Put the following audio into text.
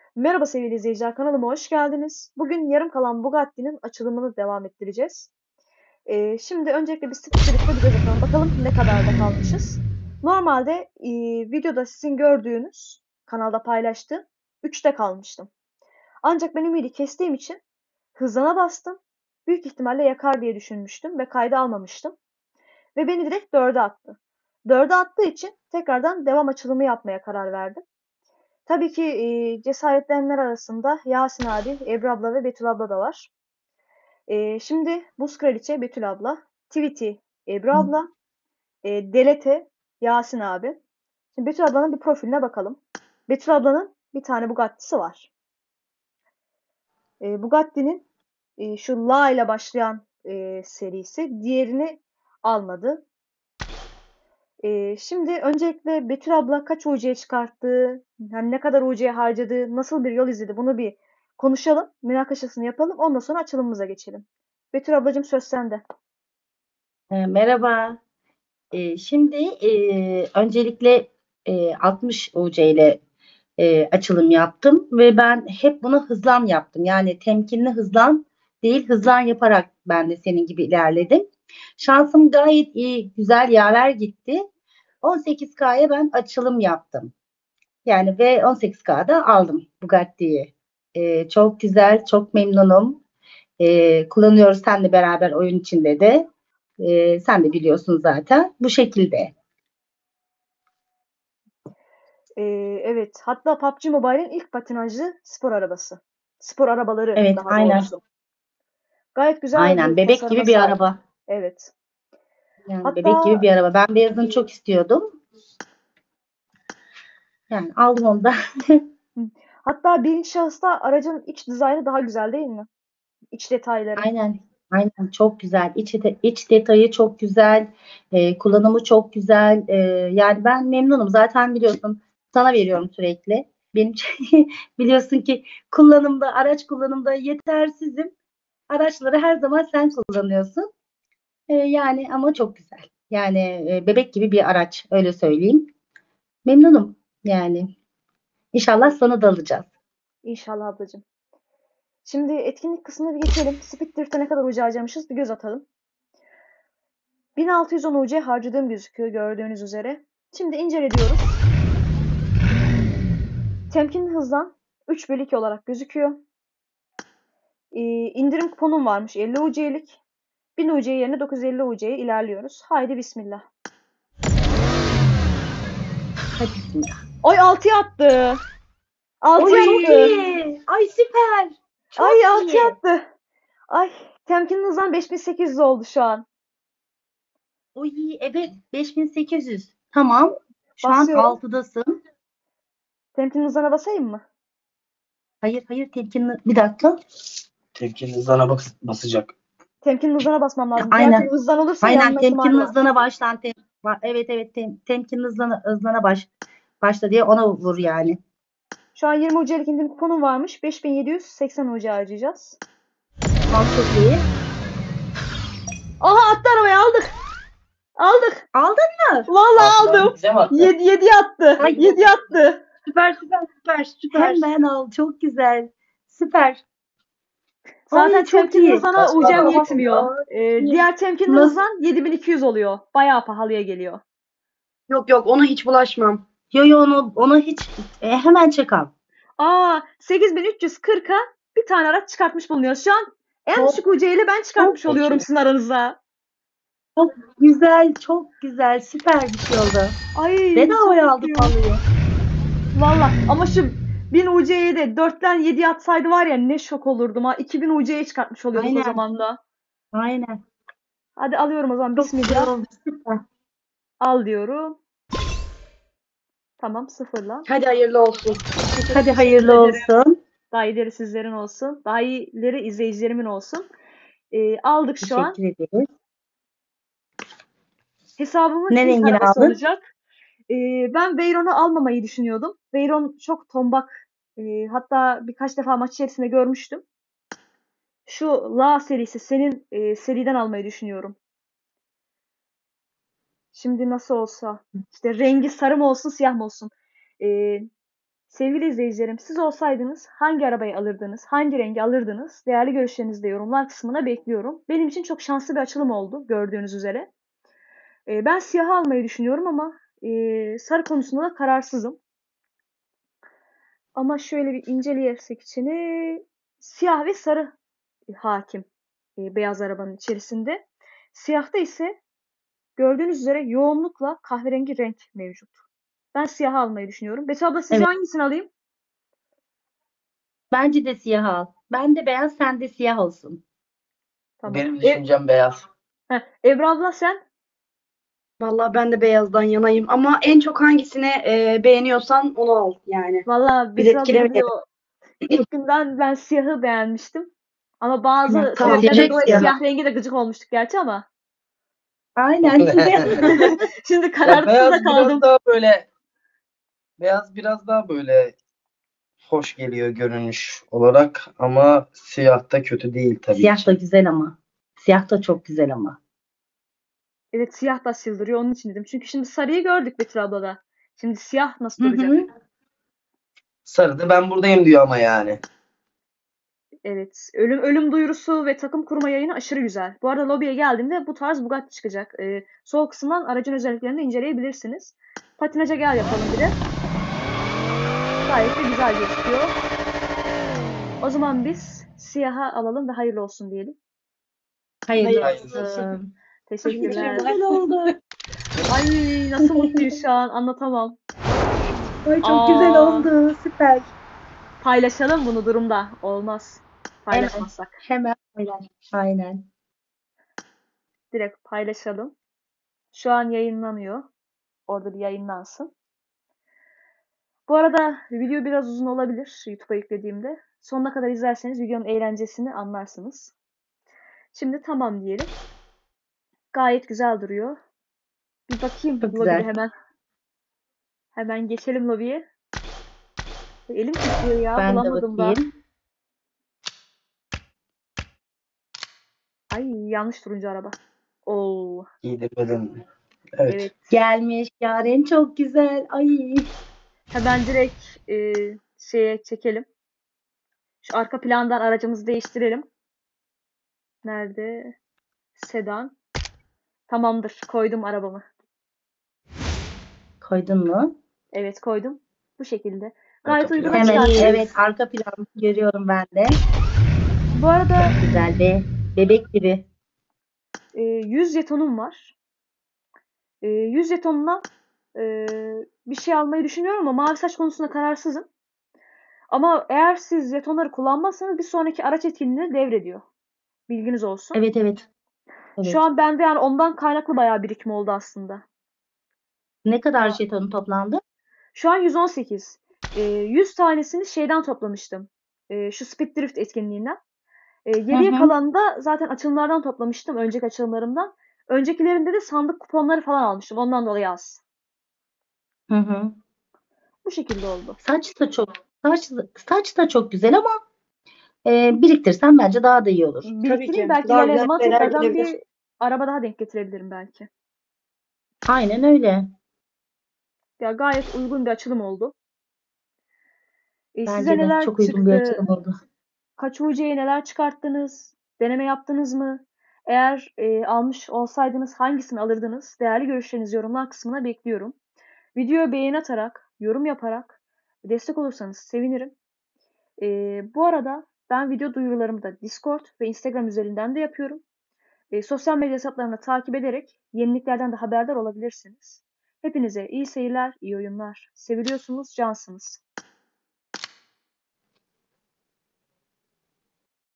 Merhaba sevgili izleyiciler, kanalıma hoş geldiniz. Bugün yarım kalan Bugatti'nin açılımını devam ettireceğiz. Şimdi öncelikle bir birlikte bir göz atalım. Bakalım ne kadar da kalmışız. Normalde videoda sizin gördüğünüz, kanalda paylaştığım 3'te kalmıştım. Ancak ben ümidi kestiğim için hızına bastım. Büyük ihtimalle yakar diye düşünmüştüm ve kayda almamıştım. Ve beni direkt 4'e attı. 4'e attığı için tekrardan devam açılımı yapmaya karar verdim. Tabii ki cesaretlenenler arasında Yasin abi, Ebru abla ve Betül abla da var. Şimdi Buz Kraliçe Betül abla, Tweety Ebru abla, Delete Yasin abi. Şimdi Betül ablanın bir profiline bakalım. Betül ablanın bir tane Bugatti'si var. Bugatti'nin şu La ile başlayan serisi diğerini almadı. Şimdi öncelikle Betül abla kaç UC'ye çıkarttı, yani ne kadar UC'ye harcadı, nasıl bir yol izledi bunu bir konuşalım, münakaşasını yapalım. Ondan sonra açılımımıza geçelim. Betül ablacığım söz sende. Merhaba. Şimdi öncelikle 60 UC ile açılım yaptım ve ben hep bunu hızlan yaptım. Yani temkinli hızlan değil, hızlan yaparak ben de senin gibi ilerledim. Şansım gayet iyi, güzel yaver gitti. 18K'ya ben açılım yaptım. Yani ve 18K'da aldım Bugatti'yi. Çok güzel, çok memnunum. Kullanıyoruz seninle beraber oyun içinde de. Sen de biliyorsun zaten. Bu şekilde. Evet, hatta PUBG Mobile'in ilk patinajlı spor arabası. Spor arabaları Evet, daha aynen. doğrusu. Gayet güzel bir Aynen. Bebek tasarıma gibi bir sahip. araba. Evet. Yani bebek gibi Hatta bir araba. Ben beyazını çok istiyordum. Yani aldım onu da. hatta birinci şahısta aracın iç dizaynı daha güzel değil mi? İç detayları. Aynen. Aynen. Çok güzel. İç detayı çok güzel. Kullanımı çok güzel. Yani ben memnunum. Zaten biliyorsun sana veriyorum sürekli. Benim biliyorsun ki araç kullanımda yetersizim. Araçları her zaman sen kullanıyorsun. Yani ama çok güzel. Yani bebek gibi bir araç öyle söyleyeyim. Memnunum yani. İnşallah sana da alacağız. İnşallah ablacığım. Şimdi etkinlik kısmına bir geçelim. Speed Drift'e ne kadar ucu harcamışız bir göz atalım. 1610 UC harcadığım gözüküyor gördüğünüz üzere. Şimdi incele diyoruz. Temkinli hızdan 3/2 olarak gözüküyor. İndirim kuponum varmış 50 UC'lik. 1000 UC yerine 950 UC'ye ilerliyoruz. Haydi bismillah. Hadi bismillah. Ay 6'ya attı. Oy 6'ya çok attı. iyi. Ay süper. Ay Çok 6'ya iyi. attı. Ay temkinli hızdan 5800 oldu şu an. Oy evet 5800. Tamam. Şu an Basıyorum. 6'dasın. Temkinli hızına basayım mı? Hayır hayır temkinli. Bir dakika. Temkinli hızına basacak. Temkinli hızına basmam lazım. Diğer türlü Aynen. hızdan olursa Aynen yanma ihtimali temkinli var. hızlana başlan. Evet evet temkinli hızlana başla diye ona vur yani. Şu an 20 UC'lik indirim kuponum varmış. 5780 UC harcayacağız. Tamam çok iyi. Aha attı arabayı aldık. Aldık. Aldın mı? Vallahi Altıdan aldım. bize mi attı? 7 attı. Ay 7 attı. süper süper süper süper. Hemen al. Çok güzel. Süper. Ay Zaten çok temkinli iyi. hızına Kaç para UC'm attın? yetmiyor. Ay, Diğer temkinli nasıl? hızdan 7200 oluyor. Bayağı pahalıya geliyor. Yok yok ona hiç bulaşmam. Yo yo onu hiç hemen çek al. 8340'a bir tane araç çıkartmış bulunuyor. Şu an en Çok düşük UC ile ben çok çıkartmış Çok oluyorum iyi. sizin aranızda. çok güzel, çok güzel, süper bir şey oldu. Ay çok Bedavaya aldık mutluyum. vallahi. Valla ama şu 1000 UC'ye de 4'ten 7'ye atsaydı var ya ne şok olurdum ha. 2000 UC'ye çıkartmış oluyorduk o Aynen, zaman da. aynen. Hadi alıyorum o zaman. Çok güzel Bismillah. oldu, süper. Al diyorum. Tamam sıfırla. Hadi hayırlı olsun. Çok Hadi teşekkür hayırlı ederim. olsun. Daha iyileri sizlerin olsun. Daha iyileri izleyicilerimin olsun. Aldık şu an. Teşekkür ederiz. Hesabımın Ne ilk rengini arabası aldın? olacak. Ben Veyron'u almamayı düşünüyordum. Veyron çok tombak. Hatta birkaç defa maç içerisinde görmüştüm. Şu La serisi senin seriden almayı düşünüyorum. Şimdi nasıl olsa. İşte rengi sarı mı olsun siyah mı olsun. Ee, Sevgili izleyicilerim, siz olsaydınız hangi arabayı alırdınız, hangi rengi alırdınız? Değerli görüşlerinizi de yorumlar kısmına bekliyorum. Benim için çok şanslı bir açılım oldu gördüğünüz üzere. Ben siyah almayı düşünüyorum ama sarı konusunda da kararsızım. Ama şöyle bir inceleyersek içini, siyah ve sarı hakim beyaz arabanın içerisinde. Siyahta ise gördüğünüz üzere yoğunlukla kahverengi renk mevcut. Ben siyah almayı düşünüyorum. Betül abla sizce Evet. hangisini alayım? Bence de siyah al. Ben de beyaz, sen de siyah olsun. Tamam. Benim düşüncem beyaz. Ebru abla sen? Vallahi ben de beyazdan yanayım. Ama en çok hangisini beğeniyorsan onu al yani. Valla Biz Betül abla etkilemeyelim. biliyor. İlk günden ben siyahı beğenmiştim. Ama bazı Tamam, tamam. sebeplerden direkt dolayı siyah. siyah rengi de gıcık olmuştuk gerçi ama. Aynen. Şimdi Ya kararsız da beyaz kaldım. biraz daha böyle hoş geliyor görünüş olarak ama siyah da kötü değil tabii Siyah da ki. güzel ama. Siyah da çok güzel ama. Evet, siyah da sildiriyor, onun için dedim. Çünkü şimdi sarıyı gördük Betül ablada. Şimdi siyah nasıl Hı duracak? hı. Sarı da ben buradayım diyor ama yani. Evet. Ölüm duyurusu ve takım kurma yayını aşırı güzel. Bu arada lobiye geldiğimde bu tarz Bugatti çıkacak. Sol kısımdan aracın özelliklerini de inceleyebilirsiniz. Patinaja gel yapalım bir de. Gayet de güzel gözüküyor. O zaman biz siyaha alalım ve hayırlı olsun diyelim. Hayırlı Hayırlı olsun. Teşekkürler. Güzel oldu. Ay nasıl mutluyum şu an, anlatamam. Ay çok güzel Aa. oldu. Süper. Paylaşalım bunu durumda. Olmaz. Paylaşmazsak. Hemen. Aynen. Direkt paylaşalım. Şu an yayınlanıyor. Orada bir yayınlansın. Bu arada video biraz uzun olabilir YouTube'a yüklediğimde. Sonuna kadar izlerseniz videonun eğlencesini anlarsınız. Şimdi tamam diyelim. Gayet güzel duruyor. Bir bakayım Çok lobide güzel. hemen. Hemen geçelim lobiye. Elim titriyor ya, Ben de bulamadım da. bakayım. Ay yanlış turuncu araba. Oo, Giydirmeden. Evet. evet. Gelmiş Yaren, çok güzel. Ay. Hemen direkt şeye çekelim. Şu arka plandan aracımızı değiştirelim. Nerede? Sedan. Tamamdır. Koydum arabamı. Koydun mu? Evet, koydum. Bu şekilde. Arka Gayet uyguna plan. Hemen çıkarttınız. evet, arka planı görüyorum ben de. Bu arada Çok güzel be. Bebek gibi. 100 jetonum var. 100 jetonla bir şey almayı düşünüyorum ama mavi saç konusunda kararsızım. Ama eğer siz jetonları kullanmazsanız bir sonraki araç etkinliğini devrediyor. Bilginiz olsun. Evet evet. Şu Evet. an bende yani ondan kaynaklı bayağı birikim oldu aslında. Ne kadar jetonun toplandı? Şu an 118. 100 tanesini şeyden toplamıştım. Şu Speed Drift etkinliğinden. Geriye Hı hı. kalanını da zaten açılımlardan toplamıştım. Önceki açılımlarımdan. Öncekilerinde de sandık kuponları falan almıştım. Ondan dolayı az. Hı hı. Bu şekilde oldu. Saç da çok güzel ama biriktirsen bence daha da iyi olur. Biriktireyim, ki. belki Daha ilerleyen güzel zaman şeyler tekrardan gelebilir. bir araba daha denk getirebilirim belki. Aynen öyle. Ya gayet uygun bir açılım oldu. Size Bence de neler çok uygun bir çıktı? açılım oldu. Kaç UC'ye neler çıkarttınız? Deneme yaptınız mı? Eğer almış olsaydınız hangisini alırdınız? Değerli görüşlerinizi yorumlar kısmına bekliyorum. Videoya beğeni atarak, yorum yaparak destek olursanız sevinirim. Bu arada ben video duyurularımı da Discord ve Instagram üzerinden de yapıyorum. Sosyal medya hesaplarını takip ederek yeniliklerden de haberdar olabilirsiniz. Hepinize iyi seyirler, iyi oyunlar. Seviliyorsunuz, cansınız.